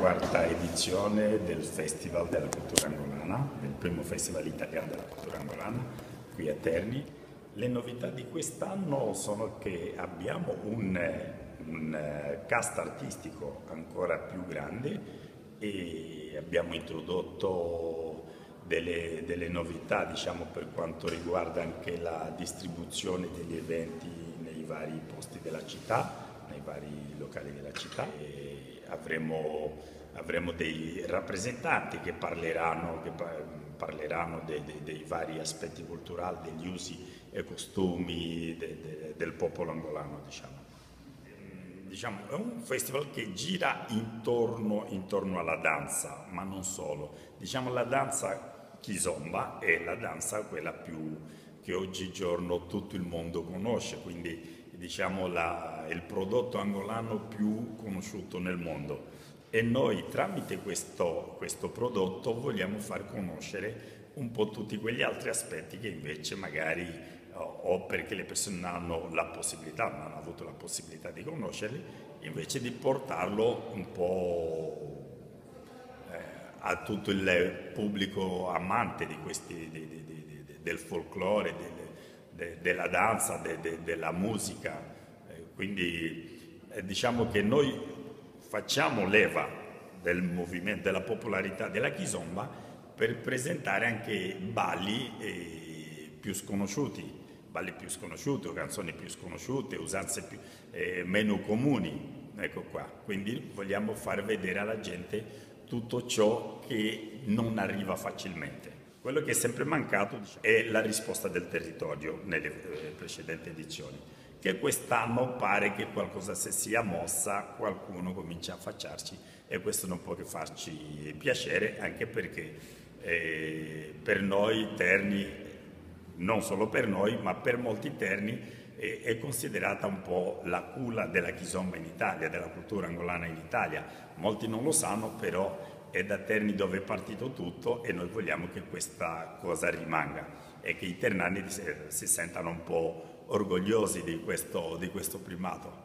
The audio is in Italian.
quarta edizione del Festival della Cultura Angolana, del primo Festival Italiano della Cultura Angolana, qui a Terni. Le novità di quest'anno sono che abbiamo un cast artistico ancora più grande e abbiamo introdotto delle novità, diciamo, per quanto riguarda anche la distribuzione degli eventi nei vari posti della città, nei vari locali della città. E avremo dei rappresentanti che parleranno dei vari aspetti culturali, degli usi e costumi del popolo angolano, diciamo. Diciamo, è un festival che gira intorno alla danza, ma non solo. Diciamo, la danza Kizomba è la danza quella più che oggigiorno tutto il mondo conosce, quindi diciamo il prodotto angolano più conosciuto nel mondo. E noi tramite questo prodotto vogliamo far conoscere un po' tutti quegli altri aspetti che invece magari o perché le persone non hanno la possibilità, non hanno avuto la possibilità di conoscerli, invece di portarlo un po' a tutto il pubblico amante del folklore, della danza, della musica. Quindi diciamo che noi facciamo leva del movimento, della popolarità della Kizomba per presentare anche balli più sconosciuti o canzoni più sconosciute, usanze meno comuni, ecco qua. Quindi vogliamo far vedere alla gente tutto ciò che non arriva facilmente. Quello che è sempre mancato, diciamo, è la risposta del territorio nelle precedenti edizioni, che quest'anno pare che qualcosa si sia mossa, qualcuno comincia a affacciarci e questo non può che farci piacere, anche perché per noi Terni, non solo per noi, ma per molti terni è considerata un po' la culla della Kizomba in Italia, della cultura angolana in Italia. Molti non lo sanno, però è da Terni dove è partito tutto e noi vogliamo che questa cosa rimanga e che i ternani si sentano un po' orgogliosi di questo primato.